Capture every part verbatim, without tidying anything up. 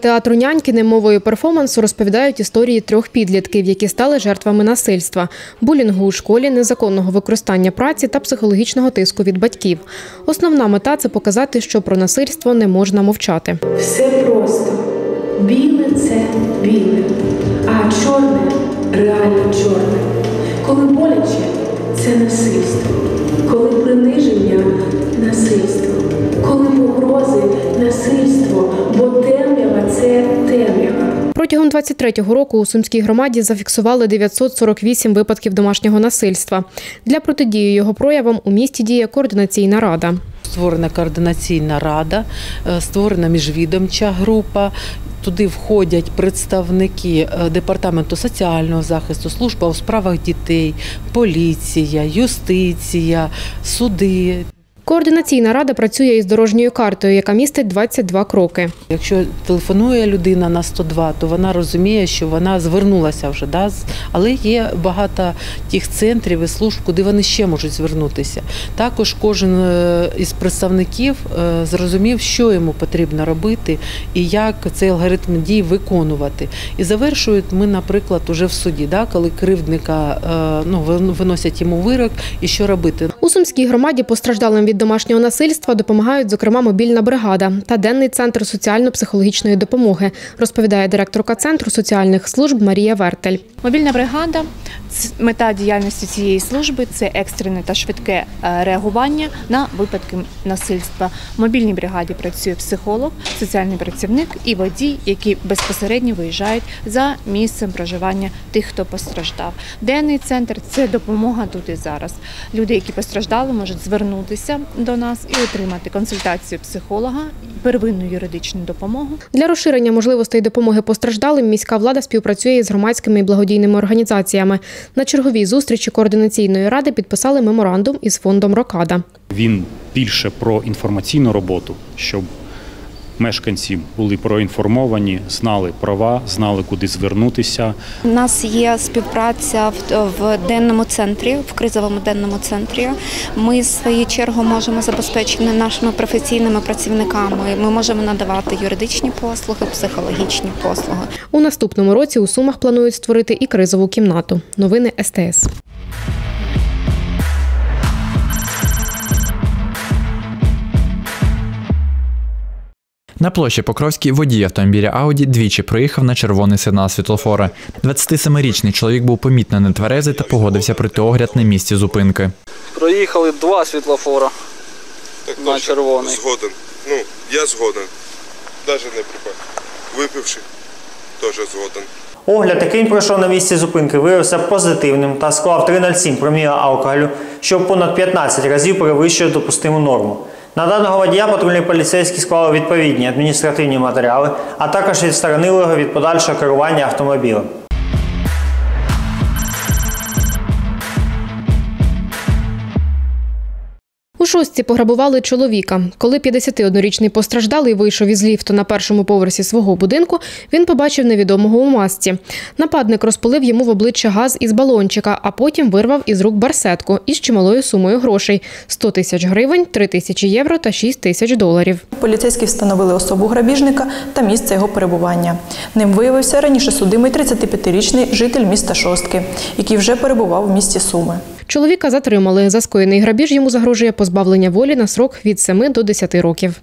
театру «Няньки» мовою перформансу розповідають історії трьох підлітків, які стали жертвами насильства, булінгу у школі, незаконного використання праці та психологічного тиску від батьків. Основна мета – це показати, що про насильство не можна мовчати. Все просто. Біле – це біле, а чорне – реально чорне. Коли боляче – це насильство, коли приниження – насильство, коли погрози – насильство, бо темрява – це темрява. Протягом двадцять третього року у Сумській громаді зафіксували дев'ятсот сорок вісім випадків домашнього насильства. Для протидії його проявам у місті діє координаційна рада. Створена координаційна рада, створена міжвідомча група. Туди входять представники Департаменту соціального захисту, служба у справах дітей, поліція, юстиція, суди. Координаційна рада працює із дорожньою картою, яка містить двадцять два кроки. Якщо телефонує людина на сто два, то вона розуміє, що вона звернулася вже. Да? Але є багато тих центрів і служб, куди вони ще можуть звернутися. Також кожен із представників зрозумів, що йому потрібно робити і як цей алгоритм дій виконувати. І завершують ми, наприклад, уже в суді, да? Коли кривдника ну, виносять йому вирок і що робити. У Сумській громаді постраждалим від домашнього насильства допомагають, зокрема, мобільна бригада та денний центр соціально-психологічної допомоги, розповідає директорка Центру соціальних служб Марія Вертель. Мобільна бригада – мета діяльності цієї служби – це екстрене та швидке реагування на випадки насильства. В мобільній бригаді працює психолог, соціальний працівник і водій, які безпосередньо виїжджають за місцем проживання тих, хто постраждав. Денний центр – це допомога тут і зараз. Люди, які постраждали, можуть звернутися до нас і отримати консультацію психолога, первинну юридичну допомогу. Для розширення можливостей допомоги постраждалим міська влада співпрацює з громадськими і благодійними організаціями. На черговій зустрічі координаційної ради підписали меморандум із фондом «Рокада». Він більше про інформаційну роботу, щоб мешканці були проінформовані, знали права, знали, куди звернутися. У нас є співпраця в денному центрі, в кризовому денному центрі. Ми, в свою чергу, можемо забезпечити нашими професійними працівниками. Ми можемо надавати юридичні послуги, психологічні послуги. У наступному році у Сумах планують створити і кризову кімнату. Новини ес те ес. На площі Покровській водій автомобіля «Ауді» двічі проїхав на червоний сигнал світлофора. двадцятисемирічний чоловік був помітно нетверезий та погодився пройти огляд на місці зупинки. Проїхали два світлофора так, на червоний. Згоден. Ну, я згоден. Навіть не припав. Випивши, теж згоден. Огляд, який він пройшов на місці зупинки, виявився позитивним та склав три цілих нуль сім проміла алкоголю, що понад п'ятнадцять разів перевищує допустиму норму. На даного водія патрульні поліцейські склали відповідні адміністративні матеріали, а також відсторонили його від подальшого керування автомобілем. У Шостці пограбували чоловіка. Коли п'ятдесятиоднорічний постраждалий вийшов із ліфту на першому поверсі свого будинку, він побачив невідомого у масці. Нападник розпилив йому в обличчя газ із балончика, а потім вирвав із рук барсетку із чималою сумою грошей – сто тисяч гривень, три тисячі євро та шість тисяч доларів. Поліцейські встановили особу грабіжника та місце його перебування. Ним виявився раніше судимий тридцятип'ятирічний житель міста Шостки, який вже перебував у місті Суми. Чоловіка затримали. За скоєний грабіж йому загрожує позбавлення волі на срок від семи до десяти років.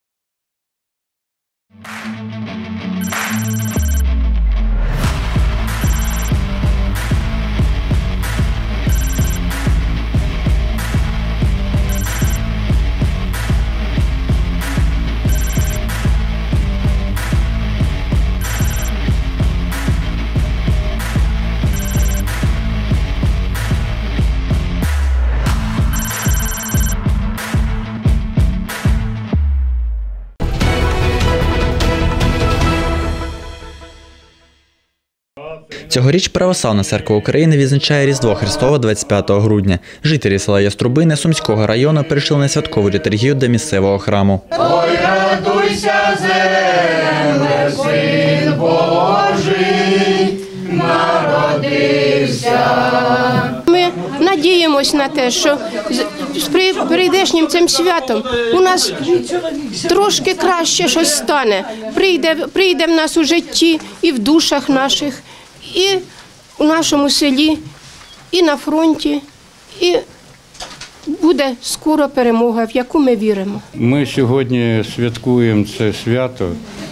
Цьогоріч Православна церква України відзначає Різдво Христове двадцять п'ятого грудня. Жителі села Яструбине Сумського району перейшли на святкову літургію до місцевого храму. Ой, радуйся, земле, Син Божий народився. Ми надіємось на те, що з при- прийдешнім цим святом у нас трошки краще щось стане. Прийде, прийде в нас у житті і в душах наших, і у нашому селі, і на фронті, і буде скоро перемога, в яку ми віримо. Ми сьогодні святкуємо це свято,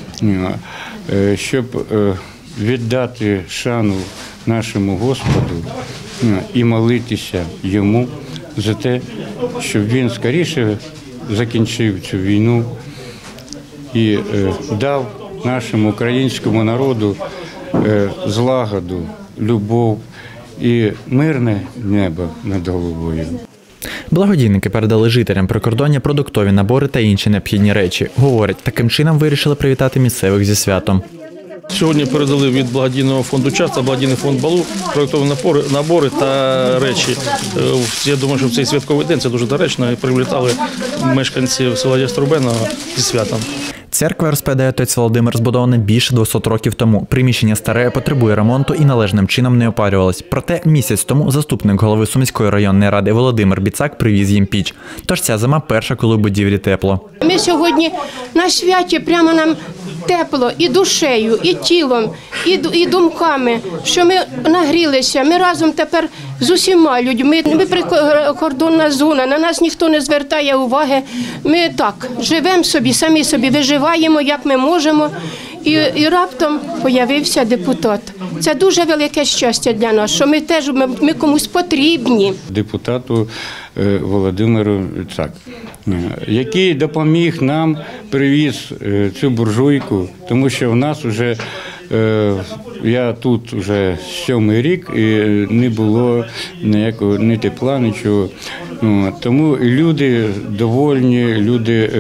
щоб віддати шану нашому Господу і молитися Йому за те, щоб Він скоріше закінчив цю війну і дав нашому українському народу злагоду, любов і мирне небо над головою. Благодійники передали жителям прикордоння продуктові набори та інші необхідні речі. Говорять, таким чином вирішили привітати місцевих зі святом. Сьогодні передали від благодійного фонду «Час» та благодійний фонд «Балу» продуктові набори, набори та речі. Я думаю, що в цей святковий день це дуже доречно і привітали мешканців села Яструбеного зі святом. Церква, розповідає отець Володимир, збудована більше двохсот років тому. Приміщення старе, потребує ремонту і належним чином не опалювалось. Проте місяць тому заступник голови Сумської районної ради Володимир Біцак привіз їм піч. Тож ця зима перша, коли в будівлі тепло. Ми сьогодні на святі прямо нам тепло і душею, і тілом, і, і думками, що ми нагрілися. Ми разом тепер з усіма людьми. Ми прикордонна зона, на нас ніхто не звертає уваги. Ми так живемо собі, самі собі виживаємо, як ми можемо. І, і раптом з'явився депутат. Це дуже велике щастя для нас, що ми теж ми, ми комусь потрібні. Депутату Володимиру Біцак, який допоміг нам, привіз цю буржуйку, тому що в нас вже, я тут вже сьомий рік і не було ніякого ні тепла, нічого. Тому люди довольні, люди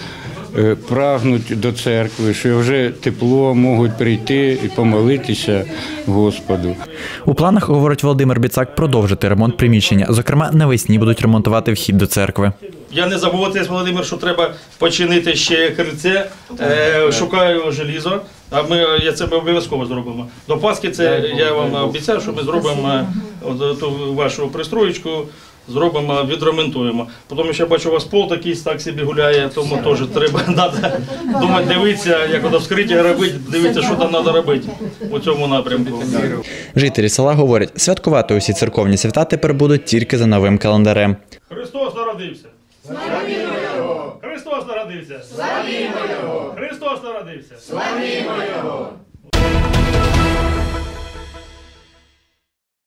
прагнуть до церкви, що вже тепло, можуть прийти і помолитися Господу. У планах, говорить Володимир Біцак, продовжити ремонт приміщення. Зокрема, навесні будуть ремонтувати вхід до церкви. Я не забув, отець Володимир, що треба починити ще крильце, е, шукаю желізо, а ми я це обов'язково зробимо. До Пасхи це я вам обіцяю, що ми зробимо от, ту вашу пристроєчку, зробимо, відремонтуємо. Потім ще бачу, у вас пол такий так собі гуляє, тому теж треба думати, дивитися, як воно вскриття робити, дивитися, що там треба робити у цьому напрямку. Жителі села говорять, святкувати усі церковні свята тепер будуть тільки за новим календарем. Христос народився! Славімо Його! Христос народився! Славімо Його! Христос народився! Славімо Його!